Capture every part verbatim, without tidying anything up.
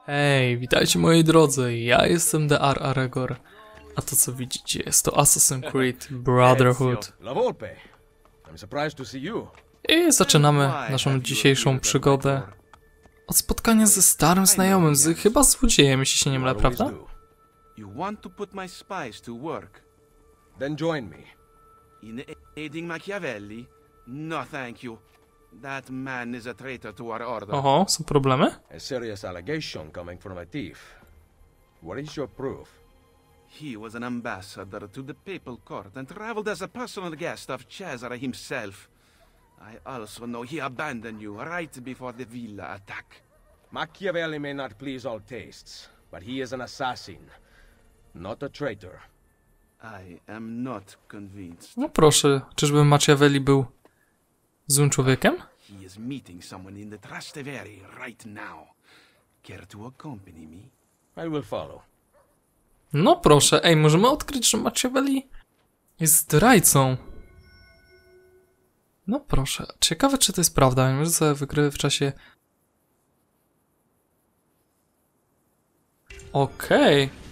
Hej, witajcie moi drodzy, ja jestem The Ar Aregor, a to co widzicie jest to Assassin's Creed Brotherhood. I zaczynamy naszą dzisiejszą przygodę od spotkania ze starym znajomym, z chyba złodziejem, jeśli się nie mylę, prawda? You want to put my spies to work? Then join me. In aiding Machiavelli? No thank you. That man is a traitor to our order. Oho, są problemy? A serious allegation coming from a thief. What is your proof? He was an ambassador to the papal court and traveled as a personal guest of Cesare himself. I also know he abandoned you right before the villa attack. Machiavelli may not please all tastes, but he is an assassin, not a traitor. I am not convinced. No proszę, czyżby Machiavelli był złym człowiekiem? He is meeting someone in the Trastevere right now. Care to accompany me? I will follow. No proszę, ej, możemy odkryć, że Machiavelli jest zdrajcą. No proszę, ciekawe czy to jest prawda, może sobie wykryły w czasie... Okej. Okay.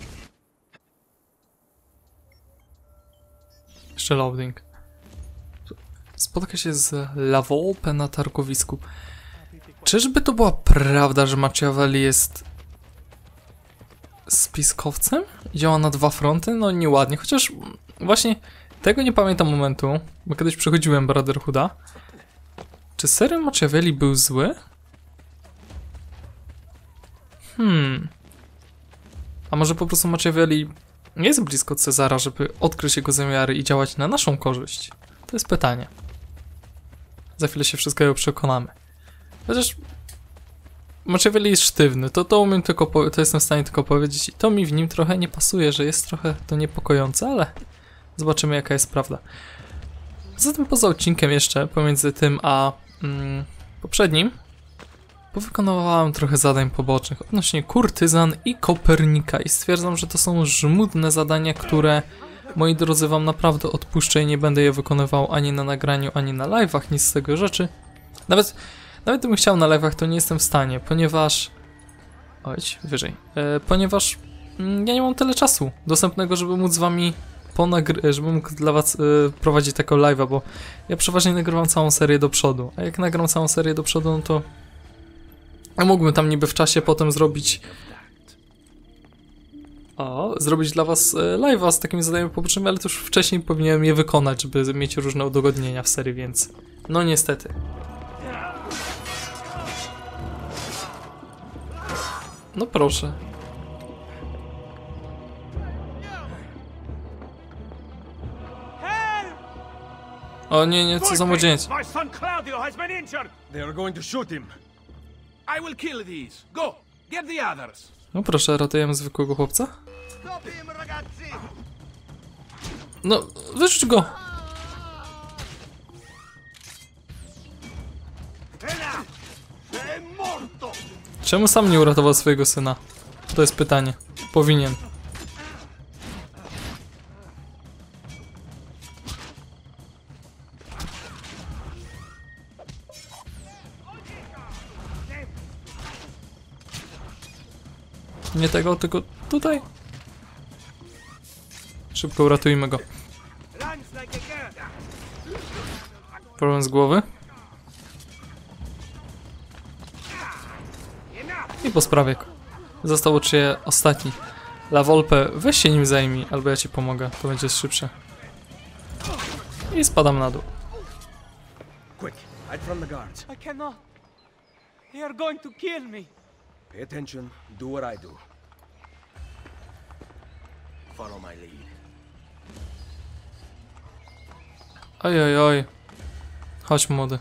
Jeszcze loading. Spotka się z La Volpe na targowisku. Czyżby to była prawda, że Machiavelli jest spiskowcem? Działa na dwa fronty? No nieładnie, chociaż właśnie tego nie pamiętam momentu, bo kiedyś przechodziłem Brotherhooda. Czy serio Machiavelli był zły? Hmm. A może po prostu Machiavelli nie jest blisko Cezara, żeby odkryć jego zamiary i działać na naszą korzyść? To jest pytanie. Za chwilę się wszystkiego przekonamy. Chociaż Machiavelli jest sztywny, to, to umiem tylko, to jestem w stanie tylko powiedzieć i to mi w nim trochę nie pasuje, że jest trochę to niepokojące, ale zobaczymy jaka jest prawda. Zatem poza odcinkiem jeszcze, pomiędzy tym a mm, poprzednim, powykonywałem trochę zadań pobocznych odnośnie kurtyzan i Kopernika i stwierdzam, że to są żmudne zadania, które, moi drodzy, wam naprawdę odpuszczę i nie będę je wykonywał ani na nagraniu, ani na live'ach, nic z tego rzeczy. Nawet, nawet gdybym chciał na live'ach, to nie jestem w stanie, ponieważ... Ojć, wyżej. E, ponieważ mm, ja nie mam tyle czasu dostępnego, żeby móc z wami ponagry... żeby mógł dla was e, prowadzić taką live'a, bo ja przeważnie nagrywam całą serię do przodu, a jak nagram całą serię do przodu, no to ja mógłbym tam niby w czasie potem zrobić... O, zrobić dla was live'a z takimi zadaniami pobocznymi, ale to już wcześniej powinienem je wykonać, żeby mieć różne udogodnienia w serii, więc... No niestety. No proszę. O nie, nie, co za młodzieniec. My son Claudio has been injured. They are going to shoot him. I will kill these. Go, get the others. No proszę, ratujemy zwykłego chłopca. No, wyrzuć go! Czemu sam nie uratował swojego syna? To jest pytanie. Powinien. Nie tego, tylko tutaj. Szybko uratujmy go. Problem z głowy. I po sprawie. Zostało cię ostatni. La Volpe, weź się nim zajmij, albo ja ci pomogę, to będzie szybsze. I spadam na dół. Quick, hide from the guards. I cannot. They are going to kill me. Pay attention, do what I do. Follow my lead. Oj, oj, oj. Chodź, młody.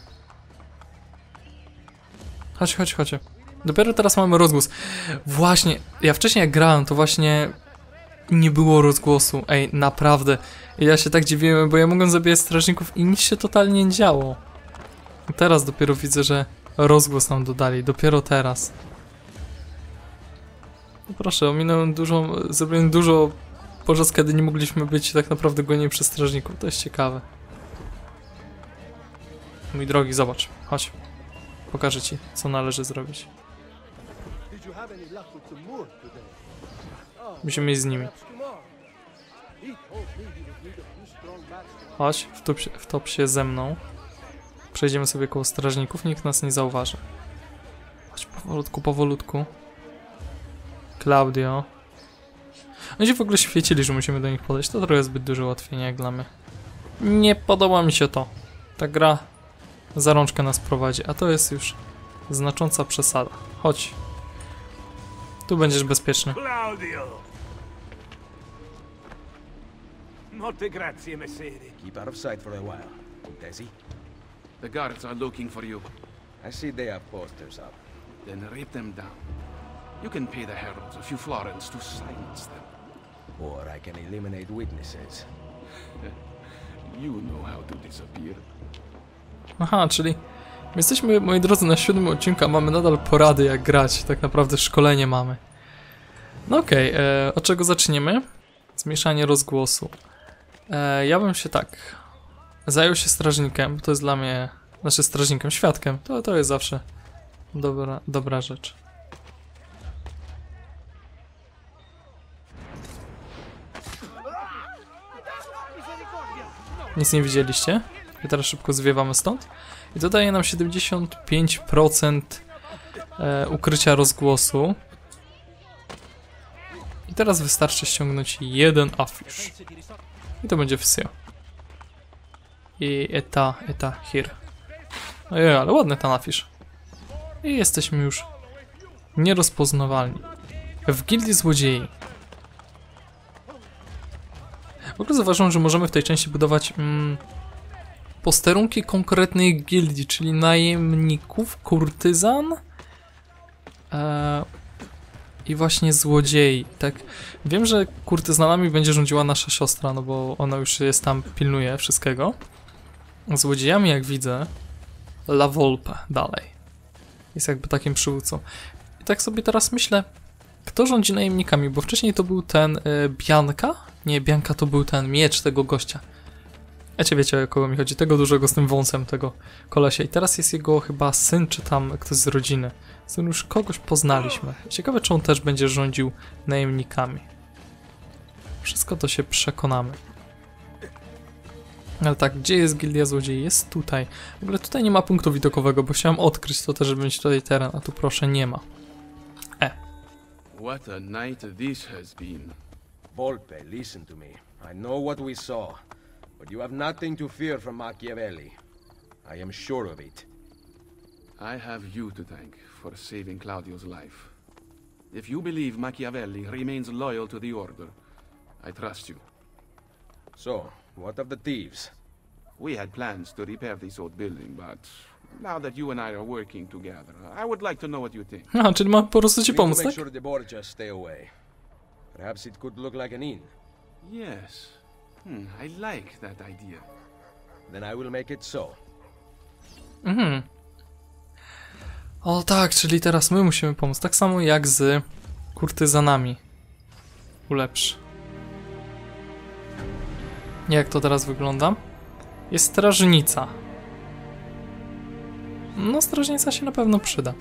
Chodź, chodź, chodź. Dopiero teraz mamy rozgłos. Właśnie, ja wcześniej jak grałem, to właśnie nie było rozgłosu. Ej, naprawdę. Ja się tak dziwiłem, bo ja mogłem zabijać strażników i nic się totalnie nie działo. Teraz dopiero widzę, że rozgłos nam dodali. Dopiero teraz. No proszę, ominąłem dużo, zrobiłem dużo podczas kiedy nie mogliśmy być tak naprawdę gonieni przez strażników. To jest ciekawe. Mój drogi, zobacz. Chodź. Pokażę ci, co należy zrobić. Musimy iść z nimi. Chodź, wtop się, wtop się ze mną. Przejdziemy sobie koło strażników, nikt nas nie zauważy. Chodź powolutku, powolutku. Claudio. Oni się w ogóle świecili, że musimy do nich podejść. To trochę zbyt duże ułatwienie jak dla mnie. Nie podoba mi się to. Ta gra za rączkę nas prowadzi, a to jest już znacząca przesada. Chodź. Tu będziesz bezpieczny. Claudio! Molte grazie, messere. Keep out of sight for a while. Desi? The guards are looking for you. I see they have posters up. Then rip them down. You can pay the heralds a few florins to silence them. Or I can eliminate witnesses. You know how to disappear. Aha, czyli my jesteśmy, moi drodzy, na siódmym odcinku, a mamy nadal porady jak grać. Tak naprawdę szkolenie mamy. No okej, okay, od czego zaczniemy? Zmniejszanie rozgłosu. E, ja bym się tak zajął się strażnikiem, to jest dla mnie, znaczy strażnikiem, świadkiem, to, to jest zawsze dobra, dobra rzecz. Nic nie widzieliście? I teraz szybko zwiewamy stąd. I to daje nam siedemdziesiąt pięć procent e, ukrycia rozgłosu. I teraz wystarczy ściągnąć jeden afisz. I to będzie wsio. I eta, eta, here. Ojej, ale ładny ten afisz. I jesteśmy już nierozpoznawalni. W gildii złodziei. W ogóle zauważyłem, że możemy w tej części budować mm, posterunki konkretnej gildii, czyli najemników, kurtyzan e, i właśnie złodziei. Tak, wiem, że kurtyzanami będzie rządziła nasza siostra, no bo ona już jest tam, pilnuje wszystkiego. Złodziejami, jak widzę, La Volpe dalej. Jest jakby takim przywódcą. I tak sobie teraz myślę, kto rządzi najemnikami, bo wcześniej to był ten y, Bianka? Nie, Bianka to był ten miecz tego gościa. Wiecie, wiecie o kogo mi chodzi, tego dużego z tym wąsem, tego kolesia. I teraz jest jego chyba syn, czy tam ktoś z rodziny. Z tym już kogoś poznaliśmy. Ciekawe, czy on też będzie rządził najemnikami. Wszystko to się przekonamy. Ale tak, gdzie jest Gildia Złodziei? Jest tutaj. W ogóle tutaj nie ma punktu widokowego, bo chciałem odkryć to też, żeby mieć tutaj teren, a tu proszę nie ma. E. What a night this has been. Volpe, listen to me. I know what we saw, but you have nothing to fear from Machiavelli. I am sure of it. I have you to thank for saving Claudio's life. If you believe Machiavelli remains loyal to the Order, I trust you. So, what of the thieves? We had plans to repair this old building, but now that you and I are working together, I would like to know what you think. Aha, czyli mam po prostu ci We need to pomóc, make tak? sure the Borgias stay away. Perhaps it could look like an inn. Yes. Hmm, I like that idea. Then I will make it so. Mhm. O tak, czyli teraz my musimy pomóc. Tak samo jak z kurtyzanami. Ulepsz. Jak to teraz wygląda? Jest strażnica. No, strażnica się na pewno przyda.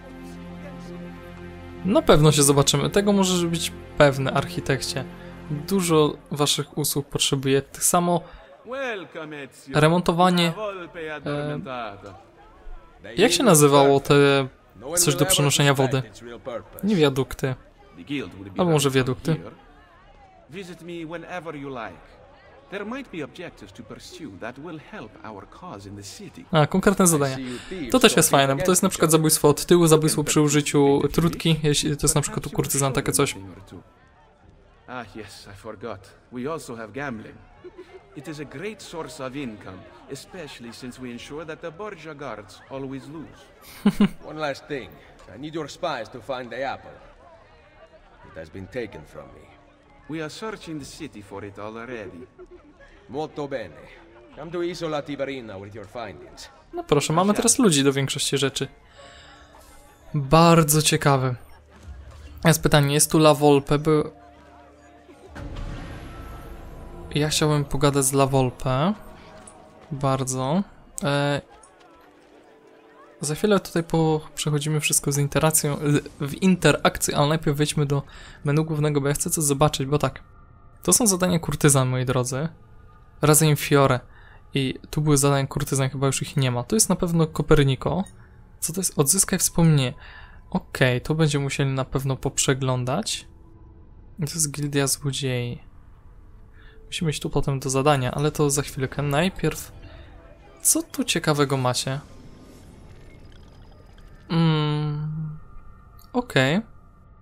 Na pewno się zobaczymy. Tego możesz być pewny, architekcie. Dużo waszych usług potrzebuje. Tak samo remontowanie... E, jak się nazywało te... coś do przenoszenia wody? Nie wiadukty. Albo może wiadukty. Visit me whenever you like. There might be objectives to pursue that will help our cause in the city. A, konkretne zadania. To też jest fajne, bo to jest na przykład zabójstwo od tyłu, zabójstwo przy użyciu trutki, jeśli to jest na przykład u kurtyzan takie coś. Ah yes, I forgot. We also have gambling. It is a great source of income, especially since we ensure that the Borgia guards always lose. One last thing. I need your spies to find the apple. It has been taken from me. We are searching the city for it already. Molto bene. Come to Isola Tiberina with your findings. No proszę, mamy teraz ludzi do większości rzeczy. Bardzo ciekawe. Jest pytanie, jest tu La Volpe, bo... Ja chciałbym pogadać z La Volpe. Bardzo. E... Za chwilę tutaj po, przechodzimy wszystko z interakcją, w interakcję, ale najpierw wejdźmy do menu głównego, bo ja chcę coś zobaczyć, bo tak. To są zadania kurtyzan, moi drodzy. Razem Fiore. I tu były zadania kurtyzan, chyba już ich nie ma. To jest na pewno Koperniko. Co to jest? Odzyskaj wspomnienie. Okej, okay, to będziemy musieli na pewno poprzeglądać. I to jest Gildia Złodziei. Musimy iść tu potem do zadania, ale to za chwilkę. Najpierw... Co tu ciekawego macie? Mm, Okej. Okay.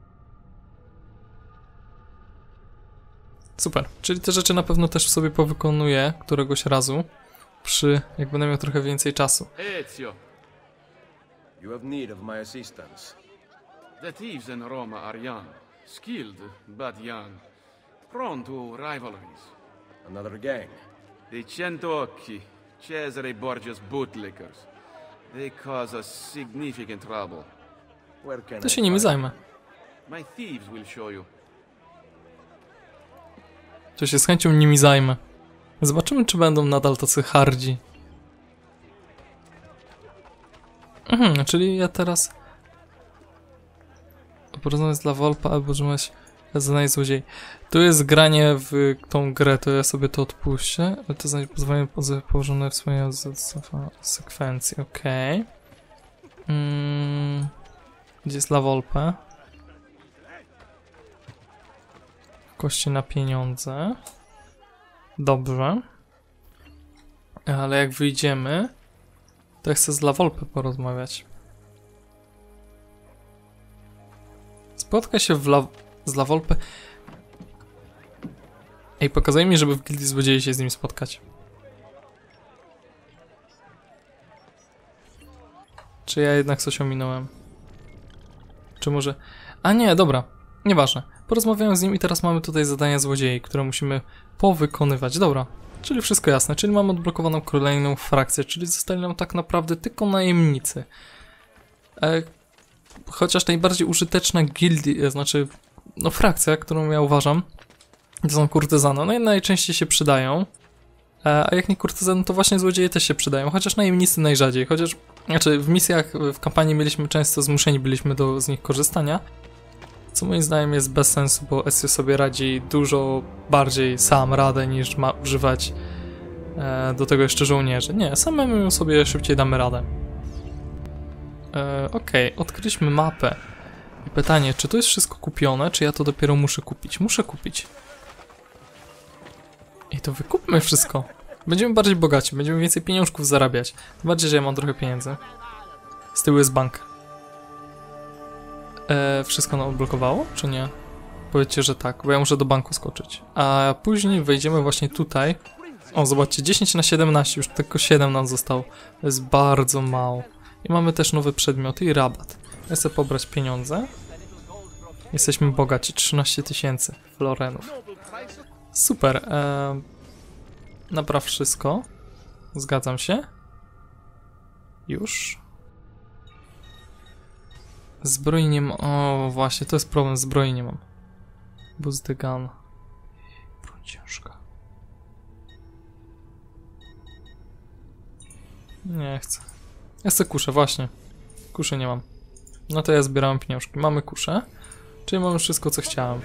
Super. Czyli te rzeczy na pewno też sobie powykonuję któregoś razu. Przy... jak będę miał trochę więcej czasu. Ezio, You have need of my assistance. the thieves in Roma are young, skilled but young, prone to rivalries. Another gang. The Centocchi, Cesare Borgia's bootlickers. They cause us significant trouble. Where can To I się nimi find zajmę. My thieves will show you. To się z chęcią nimi zajmę. Zobaczymy, czy będą nadal tacy hardzi. Mhm, czyli ja teraz... Porozmawiać dla Wolpa, albo że masz zadanie złodziei. Tu jest granie w tą grę, to ja sobie to odpuszczę. Ale to znajdzie pozwolenie położone w swojej sekwencji, okej. Okay. Mm, gdzie jest La Volpe? Kości na pieniądze. Dobrze. Ale jak wyjdziemy, to ja chcę z La Volpe porozmawiać. Spotka się w La... z La Volpe. Ej, pokazuje mi, żeby w Gildii Złodziei się z nim spotkać. Czy ja jednak coś ominąłem? Czy może... A nie, dobra. Nieważne. Porozmawiałem z nim i teraz mamy tutaj zadania złodziei, które musimy powykonywać. Dobra. Czyli wszystko jasne. Czyli mamy odblokowaną kolejną frakcję. Czyli zostali nam tak naprawdę tylko najemnicy. E... Chociaż najbardziej użyteczna gildii, znaczy, no frakcja, którą ja uważam, to są kurtyzany. No i najczęściej się przydają. E, a jak nie kurtyzany, to właśnie złodzieje też się przydają. Chociaż najemnicy najrzadziej. Chociaż, znaczy w misjach, w kampanii mieliśmy często, zmuszeni byliśmy do z nich korzystania. Co moim zdaniem jest bez sensu, bo Ezio sobie radzi dużo bardziej sam radę, niż ma używać e, do tego jeszcze żołnierzy. Nie, samemu sobie szybciej damy radę. E, Okej, okay. Odkryliśmy mapę. I pytanie, czy to jest wszystko kupione, czy ja to dopiero muszę kupić? Muszę kupić. I to wykupmy wszystko. Będziemy bardziej bogaci, będziemy więcej pieniążków zarabiać. Tym bardziej, że ja mam trochę pieniędzy. Z tyłu jest bank. E, wszystko nam odblokowało, czy nie? Powiedzcie, że tak, bo ja muszę do banku skoczyć. A później wejdziemy właśnie tutaj. O, zobaczcie, dziesięć na siedemnaście, już tylko siedem nam zostało. To jest bardzo mało. I mamy też nowe przedmioty i rabat. Ja chcę pobrać pieniądze. Jesteśmy bogaci, trzynaście tysięcy florenów. Super. E, napraw wszystko. Zgadzam się. Już. Zbroi nie mam. O, właśnie, to jest problem. Zbroi nie mam. Boost the gun. Broń ciężka. Nie chcę. Ja chcę kuszę, właśnie. Kuszę nie mam. No to ja zbierałem pieniążki. Mamy kuszę. Czyli mamy wszystko, co chciałem.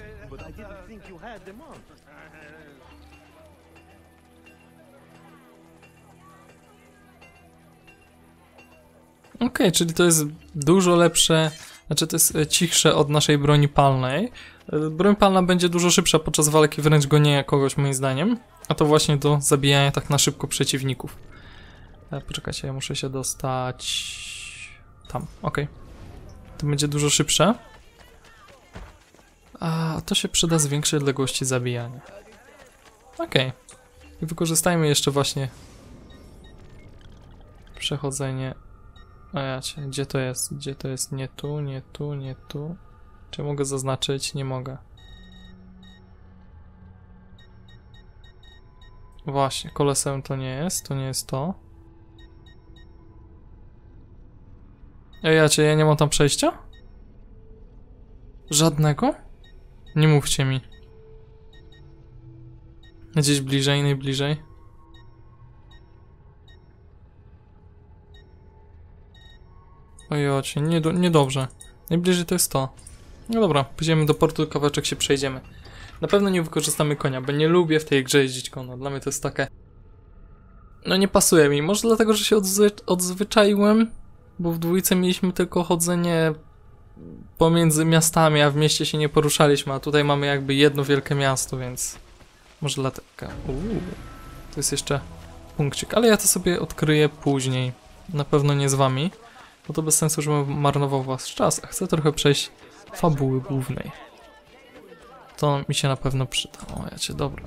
Okej, okay, czyli to jest dużo lepsze, znaczy to jest cichsze od naszej broni palnej. Broń palna będzie dużo szybsza podczas walki, wręcz gonienia kogoś moim zdaniem. A to właśnie do zabijania tak na szybko przeciwników. E, poczekajcie, ja muszę się dostać... tam, okej. Okay. To będzie dużo szybsze. A to się przyda z większej odległości zabijania. Okej. Okay. I wykorzystajmy jeszcze właśnie przechodzenie... A ja cię, gdzie to jest? Gdzie to jest? Nie tu, nie tu, nie tu. Czy mogę zaznaczyć? Nie mogę. Właśnie, koleseum to nie jest, to nie jest to. Ej, ja cię, ja nie mam tam przejścia? Żadnego? Nie mówcie mi. Gdzieś bliżej, najbliżej. Ojocie, nie, niedobrze. Najbliżej to jest to. No dobra, pójdziemy do portu, kawałeczek się przejdziemy. Na pewno nie wykorzystamy konia, bo nie lubię w tej grze jeździć konia. Dla mnie to jest takie... No nie pasuje mi. Może dlatego, że się odzwy... odzwyczaiłem, bo w dwójce mieliśmy tylko chodzenie pomiędzy miastami, a w mieście się nie poruszaliśmy, a tutaj mamy jakby jedno wielkie miasto, więc... Może dlatego... Uuu, to jest jeszcze punkcik, ale ja to sobie odkryję później. Na pewno nie z wami, bo to bez sensu, żebym marnował was czas, a chcę trochę przejść fabuły głównej. To mi się na pewno przyda. O, ja cię, dobra.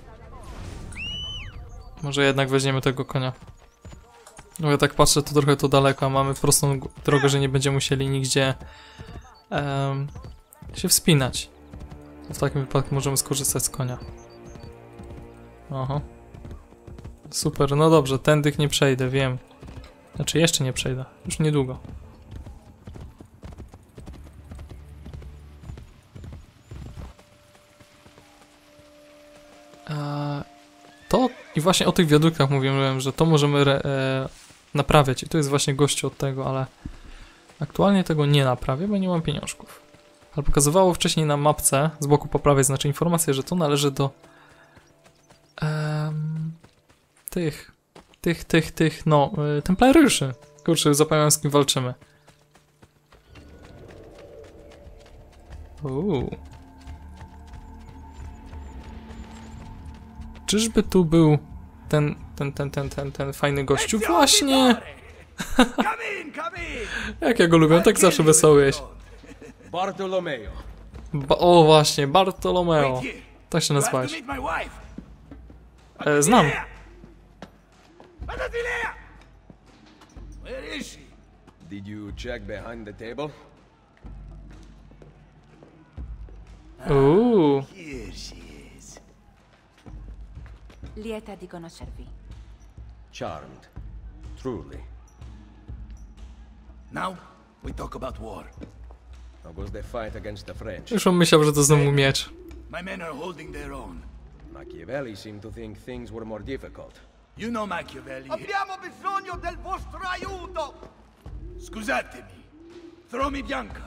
Może jednak weźmiemy tego konia. No ja tak patrzę, to trochę to daleko, a mamy prostą drogę, że nie będziemy musieli nigdzie um, się wspinać. W takim wypadku możemy skorzystać z konia. Aha. Super, no dobrze, tędy nie przejdę, wiem. Znaczy jeszcze nie przejdę, już niedługo. Eee, to i właśnie o tych wiaduktach mówiłem, że to możemy re, e, naprawiać i to jest właśnie gościu od tego, ale aktualnie tego nie naprawię, bo nie mam pieniążków. Ale pokazywało wcześniej na mapce z boku po prawej, znaczy informację, że to należy do em, tych, tych, tych, tych, no, y, templariuszy. Kurczę, zapomniałem, z kim walczymy. Uuu. Czyżby tu był ten, ten, ten, ten, ten, ten fajny gościu? Właśnie! Jak ja go lubię, tak zawsze wesoły jest. Bartolomeo. Ba o, właśnie, Bartolomeo. Tak się nazywałeś. E, znam. Where is she? Did you check behind the table? Uuu. Here she is. Lieta di conoscervi. Charmed. Truly. Now we talk about war. How goes the fight against the French? Już on myślał, że to znowu miecz. My men are holding their own. Machiavelli seemed to think things were more difficult. You know Machiavelli. Abbiamo bisogno del vostro aiuto! Scusatemi. Throw me Bianca.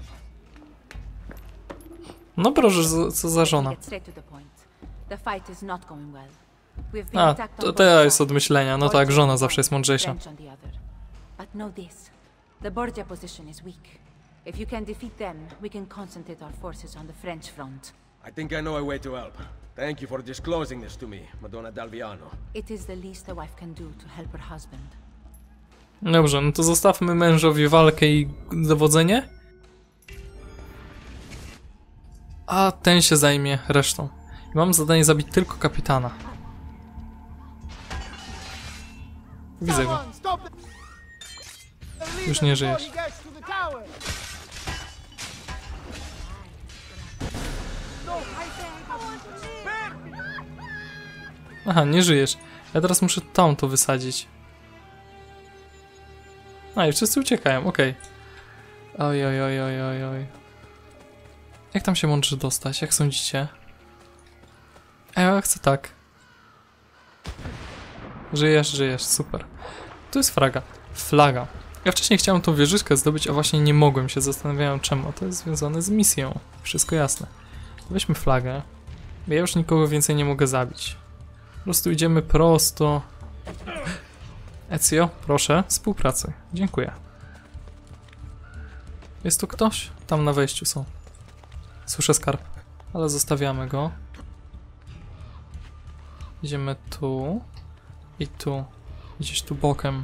No proszę, co za żona. Get straight to the point. The fight is not going well. We've been A, attacked to on teraz both jest od sides. myślenia. No Borgia tak, żona on zawsze jest one, mądrzejsza. French on the other. But know this. The Borgia position is weak. If you can defeat them, we can concentrate our forces on the French front. I think I know a way to help. Thank you for disclosing this to me, Madonna Dalviano. It is the least a wife can do to help her husband. Dobrze, no to zostawmy mężowi walkę i dowodzenie. A ten się zajmie resztą. I mam zadanie zabić tylko kapitana. Widzę go. Już nie żyjesz. Aha, nie żyjesz. Ja teraz muszę tam to wysadzić. A i wszyscy uciekają, okej. Okay. Oj, oj, oj, oj, oj, oj. Jak tam się mądrze dostać? Jak sądzicie? A ja chcę tak. Żyjesz, żyjesz, super. Tu jest flaga. Flaga. Ja wcześniej chciałem tą wieżyczkę zdobyć, a właśnie nie mogłem się. Zastanawiałem czemu. To jest związane z misją. Wszystko jasne. Weźmy flagę. Ja już nikogo więcej nie mogę zabić. Po prostu idziemy prosto. Ezio, proszę, współpracuj. Dziękuję. Jest tu ktoś? Tam na wejściu są. Słyszę skarb, ale zostawiamy go. Idziemy tu. I tu. Gdzieś tu bokiem.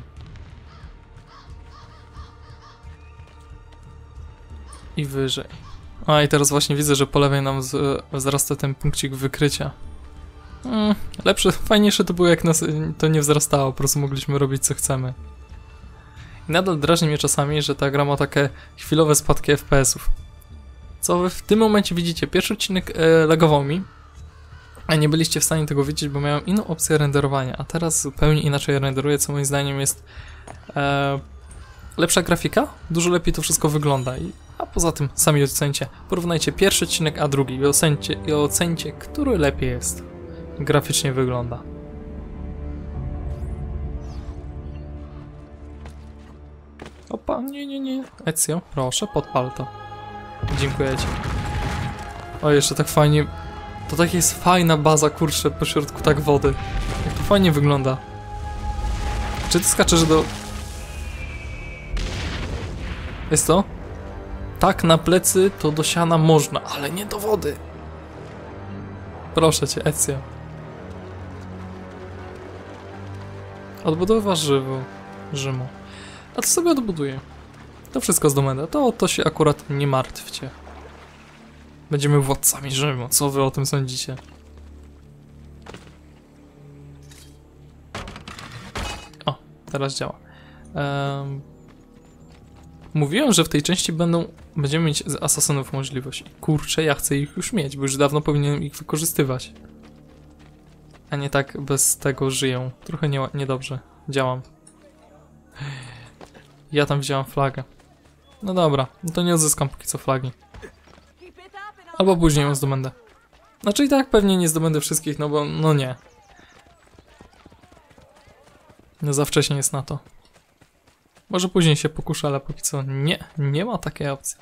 I wyżej. A i teraz właśnie widzę, że po lewej nam z, wzrasta ten punkcik wykrycia. Mm, lepsze, fajniejsze to było, jak nas to nie wzrastało, po prostu mogliśmy robić co chcemy. I nadal drażni mnie czasami, że ta gra ma takie chwilowe spadki F P S-ów. Co wy w tym momencie widzicie? Pierwszy odcinek e, lagował mi, a nie byliście w stanie tego widzieć, bo miałem inną opcję renderowania, a teraz zupełnie inaczej renderuję, co moim zdaniem jest e, lepsza grafika, dużo lepiej to wszystko wygląda. I, a poza tym sami ocencie. Porównajcie pierwszy odcinek a drugi i ocencie, i ocencie, który lepiej jest. Graficznie wygląda. Op. Podpal... Nie, nie, nie. Ezio, proszę, podpal to. Dziękuję ci. O, jeszcze tak fajnie... To tak jest fajna baza, kurczę, pośrodku tak wody. Jak to fajnie wygląda. Czy ty skaczesz do... Jest to? Tak, na plecy to do siana można, ale nie do wody. Proszę cię, Ezio. Odbudowa żywu. Rzymu. A to sobie odbuduję. To wszystko z Domenda. To, to się akurat nie martwcie. Będziemy władcami Rzymu. Co wy o tym sądzicie? O, teraz działa. Um, mówiłem, że w tej części będą będziemy mieć z asasynów możliwość. Kurczę, ja chcę ich już mieć, bo już dawno powinienem ich wykorzystywać. A nie tak bez tego żyją. Trochę nie, niedobrze działam. Ja tam wziąłem flagę. No dobra, no to nie odzyskam póki co flagi. Albo później ją zdobędę. Znaczy i tak pewnie nie zdobędę wszystkich, no bo no nie. No za wcześnie jest na to. Może później się pokuszę, ale póki co nie, nie ma takiej opcji.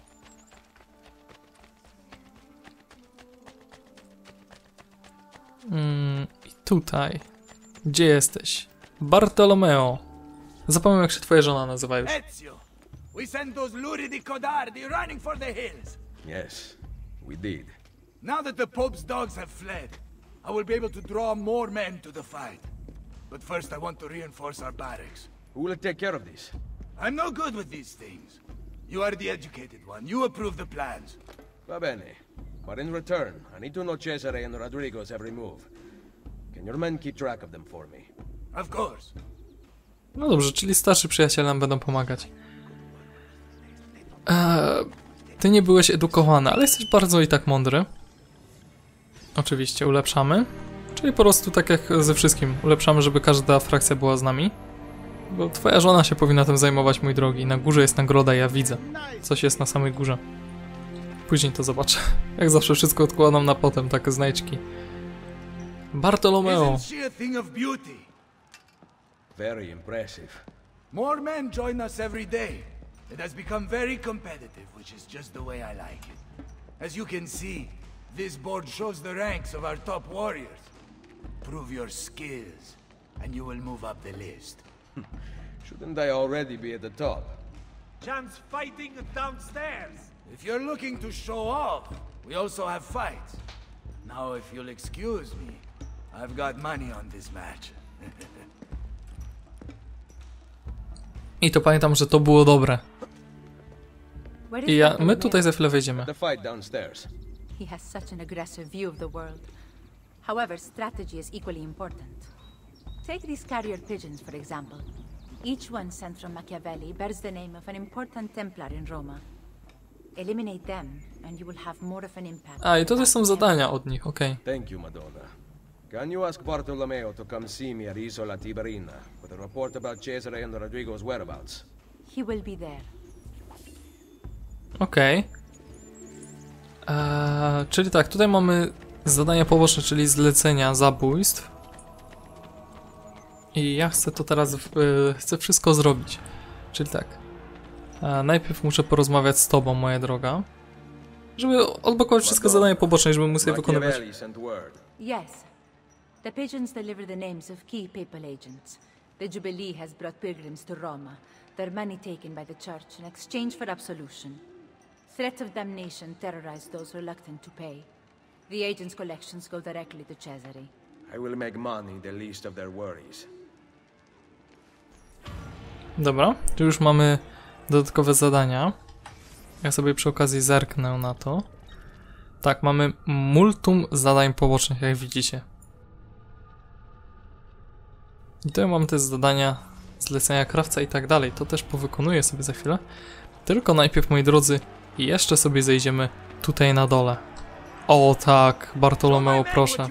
Mm, i tutaj. Gdzie jesteś? Bartolomeo. Zapomniałem, jak się twoja żona nazywa już. Ezio! We sent those Luridi Codardi running for the hills! Yes, we did. Now that the Pope's dogs have fled, I will be able to draw more men to the fight. But first I want to reinforce our barracks. Who will take care of this? I'm no good with these things. You are the educated one. You approve the plans. Va bene. But in return, I need to know Cesare and Rodrigo's every move. Can your men keep track of them for me? Of course. No dobrze, czyli starszy przyjaciele nam będą pomagać. Eee, ty nie byłeś edukowany, ale jesteś bardzo i tak mądry. Oczywiście, ulepszamy. Czyli po prostu tak jak ze wszystkim. Ulepszamy, żeby każda frakcja była z nami. Bo twoja żona się powinna tym zajmować, mój drogi. Na górze jest nagroda, ja widzę. Coś jest na samej górze. Później to zobaczę. Jak zawsze wszystko odkładam na potem, takie znajdźki. Bartolomeo. Isn't she a thing of beauty? Very impressive. More men join us every day. It has become very competitive, which is just the way I like it. As you can see, this board shows the ranks of our top warriors. Prove your skills, and you will move up the list. Shouldn't I already be at the top? Champs fighting downstairs. If you're looking to show off, we also have fights. Now, if you'll excuse me, I've got money on this match. I to pamiętam, że to było dobre. Where I is ja, my Bartolomeo? tutaj za chwilę wejdziemy. The fight downstairs. He has such an aggressive view of the world. However, strategy is equally important. Take these carrier pigeons, for example. Each one sent from Machiavelli bears the name of an important Templar in Roma. Eliminate them, and you will have more of an impact. A, i to też są zadania od nich, okej. Thank you, Madonna. Can you ask Bartolomeo to come see me at Isola Tiberina with a report about Cesare and Rodrigo's whereabouts? He will be there. Okej. Eee, czyli tak, tutaj mamy zadania poboczne, czyli zlecenia zabójstw. I ja chcę to teraz, w, y, chcę wszystko zrobić. Czyli tak. E, najpierw muszę porozmawiać z tobą, moja droga. Żeby odblokować wszystkie zadania poboczne, żeby móc je wykonywać. Machiavelli sent word. Yes. The pigeons deliver the names of key papal agents. The Jubilee has brought pilgrims to Roma, their money taken by the church in exchange for absolution. Threats of damnation terrorize those reluctant to pay. The agents' collections go directly to Cesare. I will make money the least of their worries. Dobra, tu już mamy dodatkowe zadania. Ja sobie przy okazji zerknę na to. Tak, mamy multum zadań pobocznych, jak widzicie. I tutaj mamy te zadania, zlecenia krawca i tak dalej. To też powykonuję sobie za chwilę. Tylko najpierw, moi drodzy, jeszcze sobie zejdziemy tutaj na dole. O tak, Bartolomeo, proszę.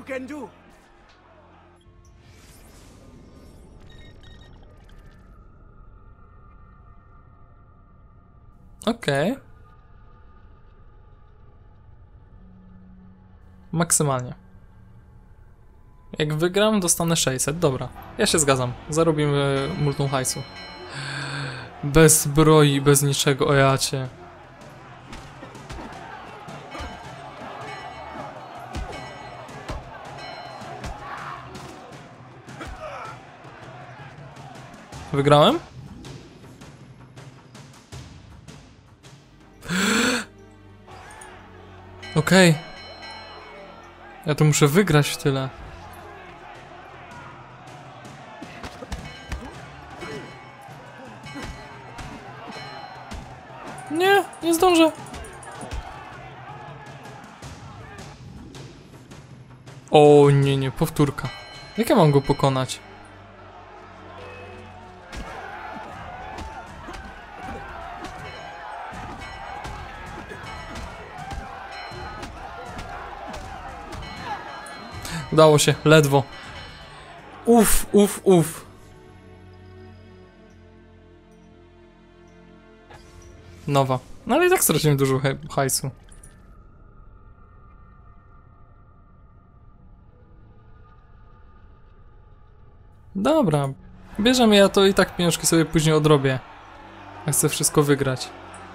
Okej. Okay. Maksymalnie. Jak wygram, dostanę sześćset. Dobra, ja się zgadzam. Zarobimy multum hajsu. Bez zbroi, bez niczego, o jacie. Wygrałem? Okej. Okay. Ja to muszę wygrać w tyle. Nie, nie zdążę. O nie, nie, powtórka. Jak ja mam go pokonać? Udało się, ledwo. Uf, uf, uf. Nowa. No ale i tak straciłem dużo hajsu. Dobra. Bierzemy, ja to i tak pieniążki sobie później odrobię. Ja chcę wszystko wygrać.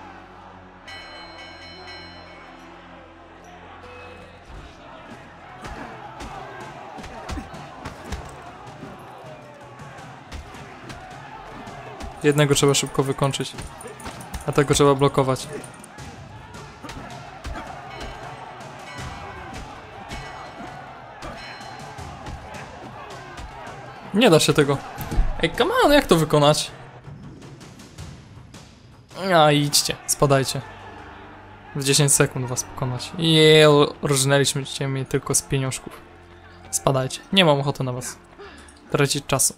Jednego trzeba szybko wykończyć, a tego trzeba blokować. Nie da się tego. Ej, come on, jak to wykonać? A idźcie, spadajcie. W dziesięć sekund was pokonać. Jeee, rozżynęliśmy mnie tylko z pieniążków. Spadajcie, nie mam ochoty na was tracić czasu.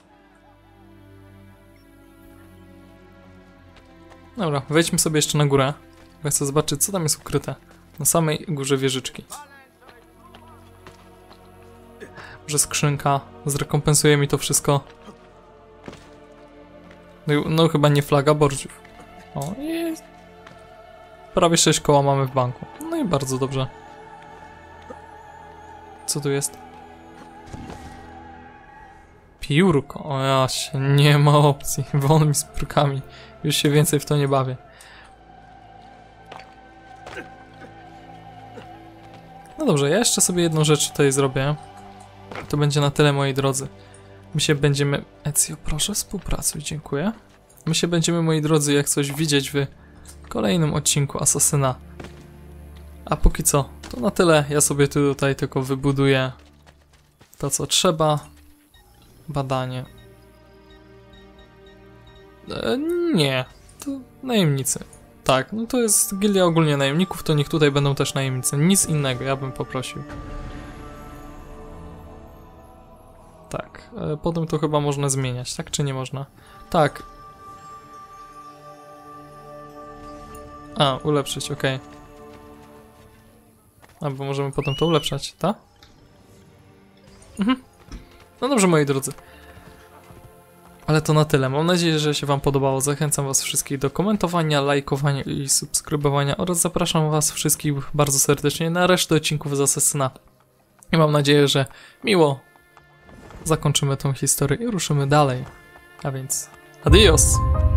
Dobra, wejdźmy sobie jeszcze na górę. Bo chcę zobaczyć, co tam jest ukryte. Na samej górze wieżyczki. Może skrzynka zrekompensuje mi to wszystko. No, no chyba nie flaga bordziów. O, i prawie sześć koła mamy w banku. No i bardzo dobrze. Co tu jest? Piórko. O jaś, nie ma opcji. Won mi z piórkami. Już się więcej w to nie bawię. No dobrze, ja jeszcze sobie jedną rzecz tutaj zrobię. To będzie na tyle, moi drodzy. My się będziemy... Ezio, proszę, współpracuj, dziękuję. My się będziemy, moi drodzy, jak coś widzieć w kolejnym odcinku Asasyna. A póki co, to na tyle. Ja sobie tutaj tylko wybuduję to, co trzeba. Badanie. E, nie, to najemnicy. Tak, no to jest gildia ogólnie najemników, to niech tutaj będą też najemnicy. Nic innego, ja bym poprosił. Tak, e, potem to chyba można zmieniać, tak czy nie można? Tak. A, ulepszyć, okej. Okay. Albo możemy potem to ulepszać, tak? Mhm. No dobrze, moi drodzy. Ale to na tyle. Mam nadzieję, że się wam podobało. Zachęcam was wszystkich do komentowania, lajkowania i subskrybowania oraz zapraszam was wszystkich bardzo serdecznie na resztę odcinków z Asasyna. I mam nadzieję, że miło zakończymy tą historię i ruszymy dalej. A więc adios!